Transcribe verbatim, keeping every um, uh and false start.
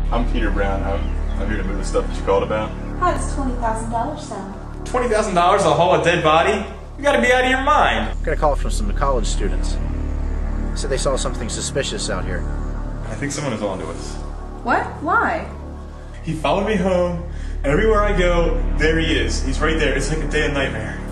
I'm Peter Brown. I'm, I'm here to move the stuff that you called about. How does twenty thousand dollars sound? twenty thousand dollars to haul a dead body? You gotta be out of your mind. Got a call from some college students. Said they saw something suspicious out here. I think someone is onto us. What? Why? He followed me home, and everywhere I go, there he is. He's right there. It's like a day and nightmare.